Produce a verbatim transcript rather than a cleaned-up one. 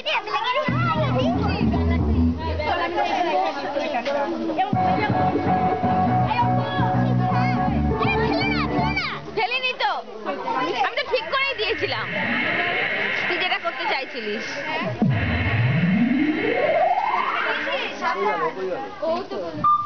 ফেলিনি তো, আমি তো ঠিক করেই দিয়েছিলাম তুই যেটা করতে চাইছিলিস। ও তো